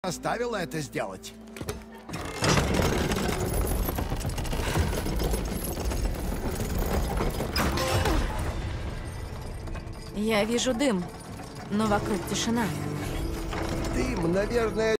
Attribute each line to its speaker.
Speaker 1: Оставила это сделать.
Speaker 2: Я вижу дым, но вокруг тишина.
Speaker 1: Дым, наверное,